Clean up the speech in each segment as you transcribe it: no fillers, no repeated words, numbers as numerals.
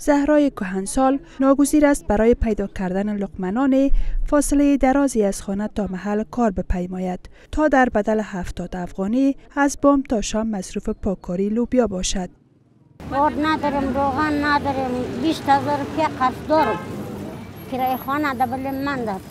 زهرای کهنسال ناگزیر است برای پیدا کردن لقمه‌نان فاصله درازی از خانه تا محل کار بپیماید تا در بدل 70 افغانی از بام تا شام مصروف پاککاری لوبیا باشد. آرد ندارم، روغن ندارم، 20,000 روپیه قرض دارم. کرایه خانه دبل من داد.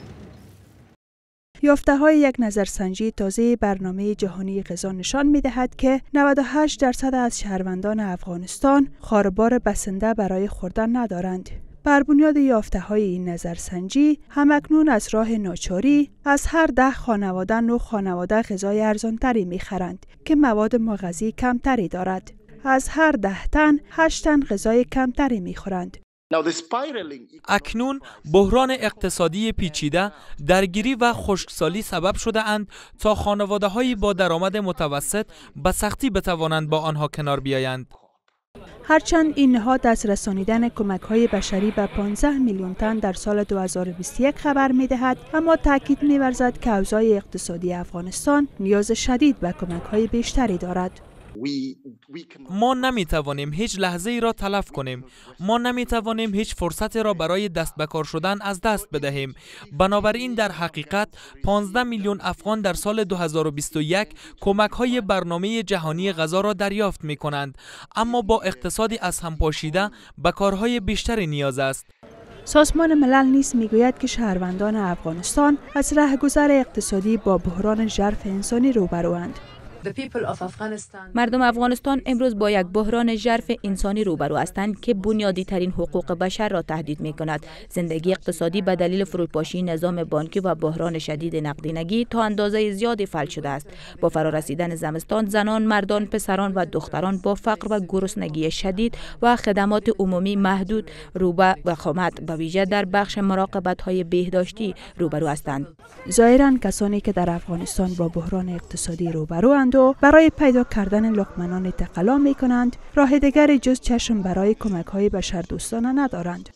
یافته‌های یک نظرسنجی تازه برنامه جهانی غذا نشان می‌دهد که 98% از شهروندان افغانستان خاربار بسنده برای خوردن ندارند. بر بنیاد یافته‌های این نظرسنجی، همکنون از راه ناچاری از هر 10 خانواده 9 خانواده غذای ارزانتری می‌خرند که مواد مغذی کمتری دارد. از هر 10 تن 8 تن غذای کمتری می‌خورند. اکنون بحران اقتصادی پیچیده، درگیری و خشکسالی سبب شده اند تا خانواده‌های با درآمد متوسط به سختی بتوانند با آنها کنار بیایند. هرچند این نهاد از رسانیدن کمک‌های بشری به 15 میلیون تن در سال 2021 خبر می‌دهد، اما تاکید می‌ورزد که اوضاع اقتصادی افغانستان نیاز شدید به کمک‌های بیشتری دارد. ما نمیتوانیم هیچ لحظه ای را تلف کنیم. ما نمیتوانیم هیچ فرصت را برای دست به کار شدن از دست بدهیم. بنابراین در حقیقت 15 میلیون افغان در سال 2021 کمک های برنامه جهانی غذا را دریافت می کنند، اما با اقتصادی از هم پاشیده به کارهای بیشتری نیاز است. سازمان ملل نیز میگوید که شهروندان افغانستان از رهگذر اقتصادی با بحران ژرف انسانی روبروند. مردم افغانستان امروز با یک بحران ژرف انسانی روبرو هستند که بنیادی ترین حقوق بشر را تهدید می کند. زندگی اقتصادی به دلیل فروپاشی نظام بانکی و بحران شدید نقدینگی تا اندازه زیادی فلج شده است. با فرارسیدن زمستان، زنان، مردان، پسران و دختران با فقر و گرسنگی شدید و خدمات عمومی محدود رو به وخامت به ویژه در بخش مراقبت‌های بهداشتی روبرو هستند. ظاهراً کسانی که در افغانستان با بحران اقتصادی روبروند و برای پیدا کردن لقمه‌نان تقلا می کنند، راه دیگری جز چشم برای کمک‌های بشردوستانه ندارند.